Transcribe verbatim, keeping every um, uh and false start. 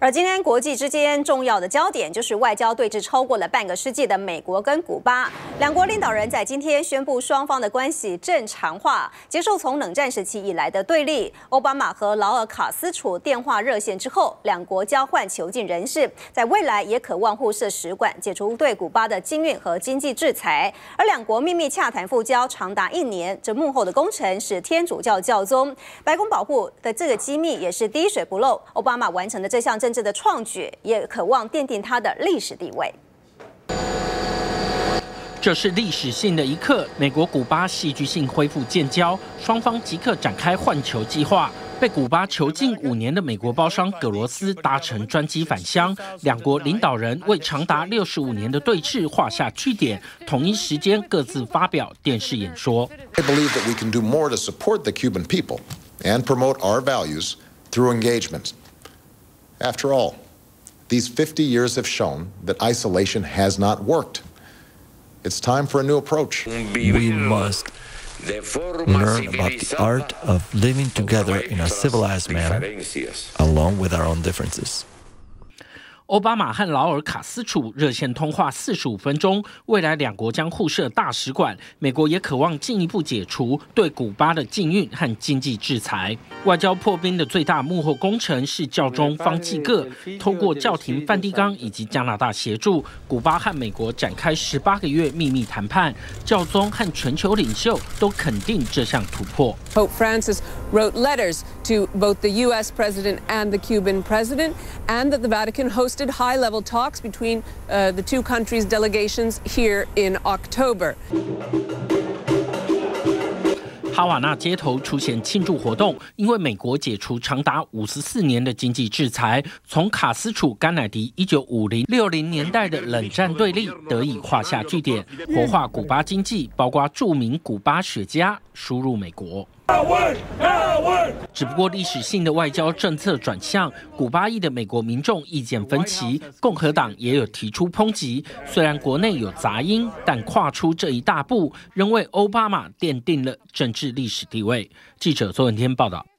而今天国际之间重要的焦点就是外交对峙超过了半个世纪的美国跟古巴，两国领导人在今天宣布双方的关系正常化，结束从冷战时期以来的对立。奥巴马和劳尔卡斯楚电话热线之后，两国交换囚禁人士，在未来也渴望互设使馆，解除对古巴的禁运和经济制裁。而两国秘密洽谈复交长达一年，这幕后的功臣是天主教教宗。白宫保护的这个机密也是滴水不漏。奥巴马完成的这项政治的创举，也渴望奠定他的历史地位。 这是历史性的一刻，美国古巴戏剧性恢复建交，双方即刻展开换球计划。被古巴囚禁五年的美国包商葛罗斯搭乘专机返乡，两国领导人为长达六十五年的对峙画下句点，同一时间各自发表电视演说。 I believe that we can do more to support the Cuban people and promote our values through engagement. After all, these fifty years have shown that isolation has not worked. It's time for a new approach. We must learn about the art of living together in a civilized manner, along with our own differences. 奥巴马和劳尔卡斯楚热线通话四十五分钟，未来两国将互设大使馆。美国也渴望进一步解除对古巴的禁运和经济制裁。外交破冰的最大幕后功臣是教宗方济各，透过教廷梵蒂冈以及加拿大协助，古巴和美国展开十八个月秘密谈判。教宗和全球领袖都肯定这项突破。 Pope Francis wrote letters to both the U S president and the Cuban president, and that the Vatican hosted high-level talks between uh, the two countries' delegations here in October. 哈瓦那街头出现庆祝活动，因为美国解除长达五十四年的经济制裁，从卡斯楚、甘乃迪一九五零、六零年代的冷战对立得以画下句点，活化古巴经济，包括著名古巴雪茄输入美国。只不过历史性的外交政策转向，古巴裔的美国民众意见分歧，共和党也有提出抨击。虽然国内有杂音，但跨出这一大步，仍为奥巴马奠定了政治历史地位。记者周文天报道。